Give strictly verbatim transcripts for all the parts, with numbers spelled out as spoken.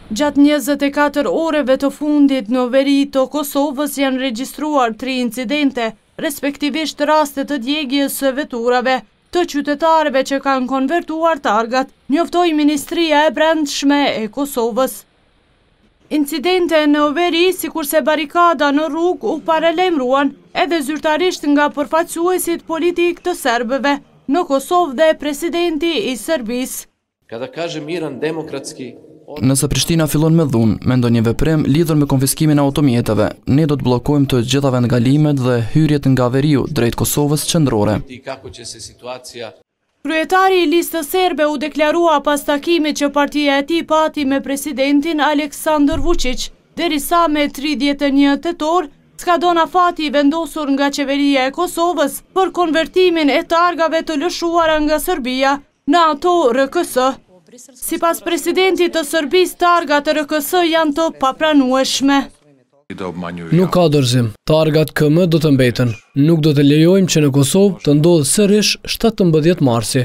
Gjatë njëzet e katër oreve të fundit në veri të Kosovës janë regjistruar tri incidente, respektivisht raste të djegjes së veturave të qytetarëve që kanë konvertuar targat, njoftoi Ministria e Brendshme e Kosovës. Incidente në veri, sikurse barikada në rrugë, u paralajmëruan edhe zyrtarisht nga përfaqësuesit politik të serbëve në Kosovë dhe presidenti i Serbisë. Kada kažem Iran demokratski. Nëse Prishtina fillon me dhunë me ndonjë veprim lidhur me konfiskimin e automjeteve, ne do të bllokojmë të gjitha vendngalimet dhe hyrjet nga veriu drejt Kosovës qendrore. Kryetari i listës serbe u deklarua pas takimit që partia e tij pati me presidentin Aleksandar Vučić, derisa me tridhjetë e një tetor skadon afati i vendosur nga qeveria e Kosovës për konvertimin e targave të lëshuara nga Serbia në ato R K S. Sipas presidentit të Serbisë, targat e R K S janë të papranueshme. Nuk ka dorëzim, targat K M do të mbeten. Nuk do të lejojmë që në Kosovë të ndodhë sërish shtatëmbëdhjetë marsi.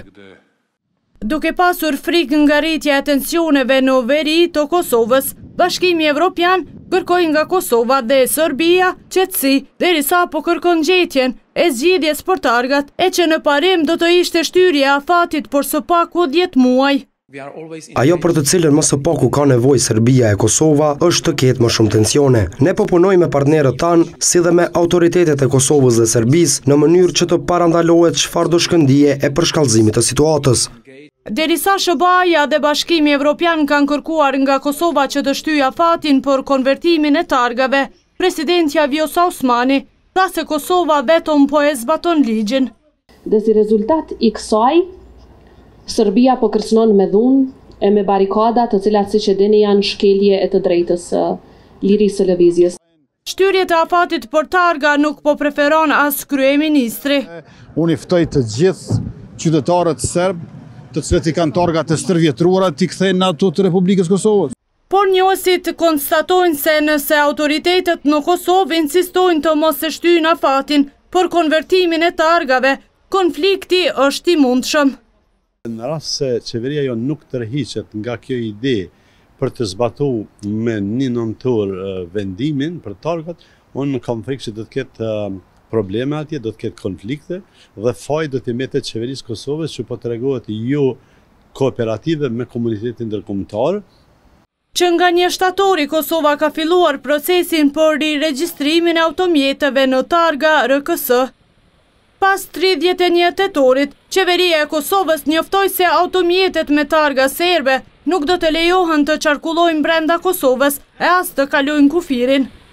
Duke pasur frikë nga rritja e tensioneve në veri të Kosovës, Bashkimi Evropian kërkoi nga Kosova dhe Serbia qetësi, derisa po kërkon gjetjen e zgjidhjes për targat, e që në parim do të ishte shtyrja e afatit por së paku dhjetë muaj. Ajo për të cilën më së paku ka nevojë Serbia e Kosova është të ketë më shumë tensione. Ne po punojmë me partnerët tanë, si dhe me autoritetet e Kosovës dhe Serbisë, në mënyrë që të parandalohet çfarë do shkëndije e përshkallëzimit të situatës. Derisa S B A-ja dhe Bashkimi Evropian kanë kërkuar nga Kosova që të shtyjë afatin për konvertimin e targave, presidentja Vjosa Osmani tha se Kosova vetëm po e zbaton ligjin. Dhe si rezultat i kësaj, Serbia po kërcënon me dhunë e me barikada të cilat siç e dini janë shkelje e të drejtës së lirisë së lëvizjes. Shtyrjet e afatit për targa nuk po preferon as kryeministri. Unë i ftoj të gjithë qytetarët serb, të cilët i kanë targat e stërvjetruara, t'i kthejnë në ato të Republikës Kosovës. Por njësit konstatojnë se nëse autoritetet në Kosovë insistojnë të mos e shtyjnë afatin për konvertimin e targave, konflikti është i mundshëm. Në rast se qeveria jo nuk tërhiqet nga kjo ide për të zbatuar me një nëntor vendimin për targat, unë kam frikë që do të ketë probleme atje, do të ketë konflikte dhe faji do të mbetet qeverisë Kosovës që po tregohet jo kooperative me komunitetin ndërkombëtar. Që nga një shtatori Kosova ka filluar procesin për riregjistrimin e automjeteve në targa R K S. Pas tridhjetë e një tetorit, qeveria e Kosovës njoftoi se automjetet me targa serbe nuk do të lejohen të qarkullojnë brenda Kosovës e as të kalojnë kufirin.